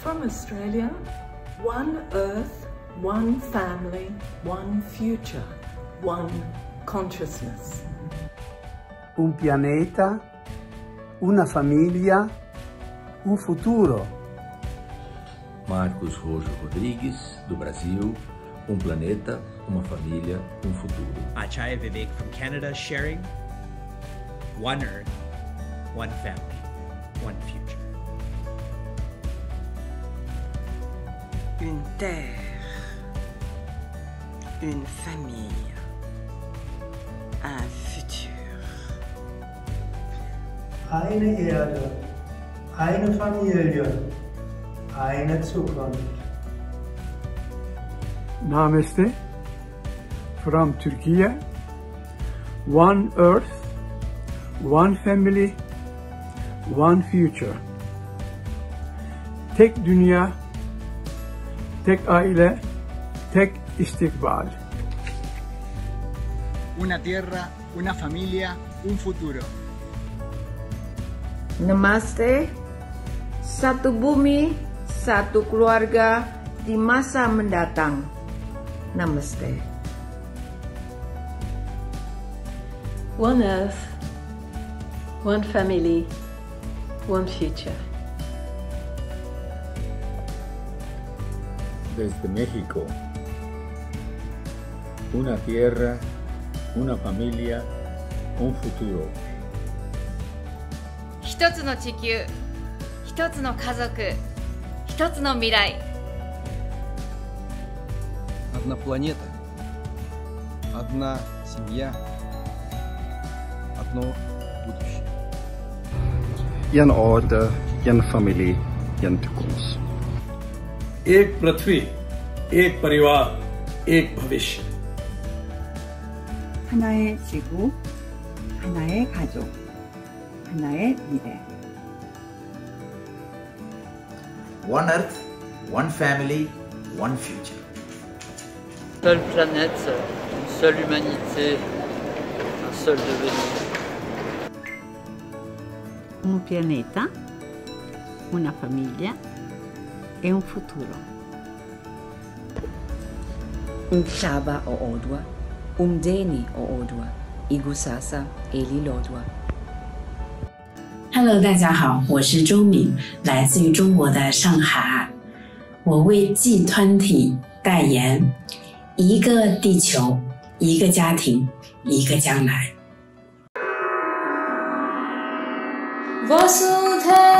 From Australia, one Earth, one family, one future, one consciousness. Un pianeta, una famiglia, um futuro. Marcos Rojo Rodrigues, do Brasil, um planeta, uma família, um futuro. Achaya Vivek from Canada, sharing one Earth, one family, one future. Une terre, une famille, un futur. Eine Erde, eine Familie, eine Zukunft. Namaste from Turkey. One Earth, one family, one future. Tek dünya, tek aile, tek istikbal. Una tierra, una familia, un futuro. Namaste, satu bumi, satu keluarga di masa mendatang. Namaste. One Earth, one family, one future. Desde México, una tierra, una familia, un futuro. 一つの地球、一つの家族、一つの未来。 Одна планета, одна семья, одно будущее. En aarde, en familie, en toekomst. एक पृथ्वी, एक परिवार, एक भविष्य. 하나의 지구, 하나의 가족, 하나의 미래. One Earth, one family, one future. Une seule planète, une seule humanité, un seul devenir. Un pianeta, una famiglia e un futuro. Umhlaba owodwa, umndeni owodwa, ikusasa elilodwa. Hello， 大家好，我是周敏，来自于中国的上海。我为 G20 代言，一个地球，一个家庭，一个将来。 Vasudhaiva